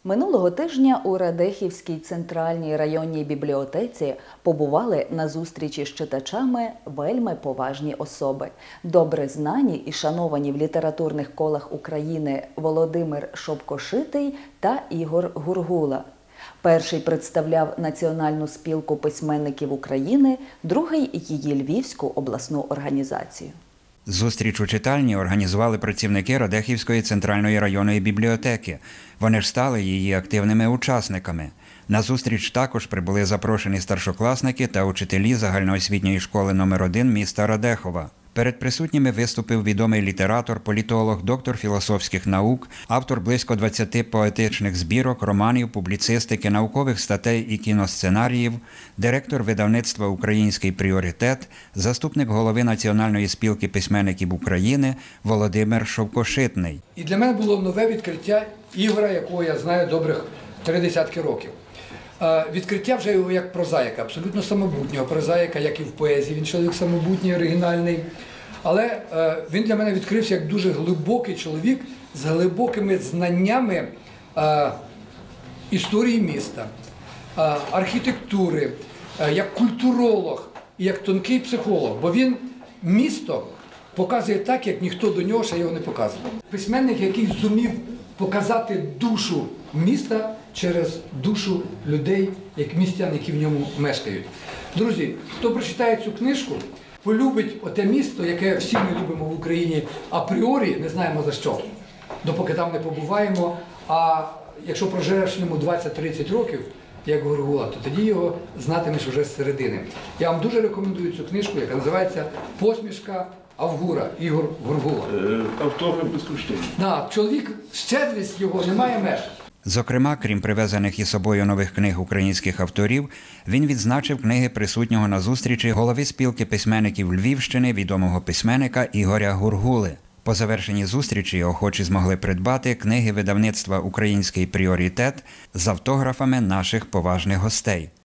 Минулого тижня у Радехівській центральній районній бібліотеці побували на зустрічі з читачами вельми поважні особи. Добре знані і шановані в літературних колах України Володимир Шовкошитий та Ігор Гургула. Перший представляв Національну спілку письменників України, другий – її Львівську обласну організацію. Зустріч у читальні організували працівники Радехівської центральної районної бібліотеки. Вони ж стали її активними учасниками. На зустріч також прибули запрошені старшокласники та учителі загальноосвітньої школи номер 1 міста Радехова. Перед присутніми виступив відомий літератор, політолог, доктор філософських наук, автор близько 20 поетичних збірок, романів, публіцистики, наукових статей і кіносценаріїв, директор видавництва «Український пріоритет», заступник голови Національної спілки письменників України Володимир Шовкошитний. І для мене було нове відкриття Ігора, якого я знаю добрих 30 років. Відкриття вже його як прозаїка, абсолютно самобутнього прозаїка, як і в поезії, він чоловік самобутній, оригінальний. Але він для мене відкрився як дуже глибокий чоловік з глибокими знаннями історії міста, архітектури, як культуролог і як тонкий психолог. Бо він місто показує так, як ніхто до нього ще його не показував. Письменник, який зумів показати душу міста через душу людей, як містян, які в ньому мешкають. Друзі, хто прочитає цю книжку, полюбить оте місто, яке всі ми любимо в Україні апріорі, не знаємо за що, допоки там не побуваємо, а якщо проживеш в ньому 20-30 років, як Гургула, то тоді його знатимеш вже з середини. Я вам дуже рекомендую цю книжку, яка називається «Посмішка Авгура», Ігор Гургула. Автограф безкоштовний. Чоловік, щедрість його немає меж. Зокрема, крім привезених із собою нових книг українських авторів, він відзначив книги присутнього на зустрічі голови спілки письменників Львівщини, відомого письменника Ігоря Гургули. По завершенні зустрічі охочі змогли придбати книги видавництва «Український пріоритет» з автографами наших поважних гостей.